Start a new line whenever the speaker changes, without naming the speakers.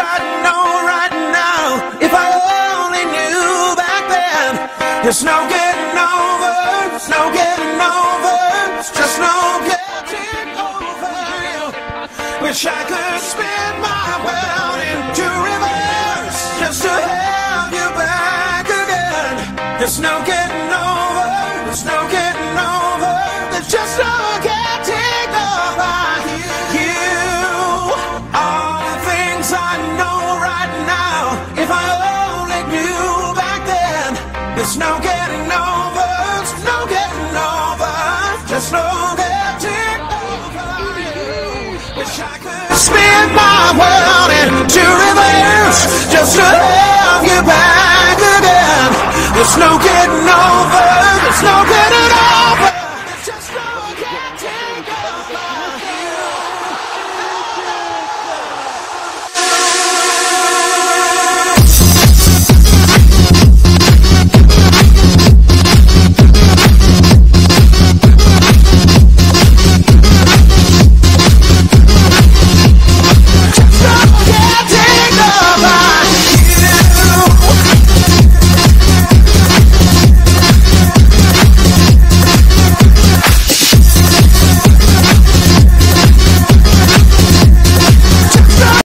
I know right now. If I only knew back then. There's no getting over, there's no getting over, it's just no getting over you. Wish I could spin my world into reverse just to have you back again. There's no getting over, there's no getting over, there's just no getting over you. All the things I know right now, if I only knew back then. There's no getting over, there's no getting over, just no getting over you. Wish I could spin my world into reverse just to have you back again. There's no getting over.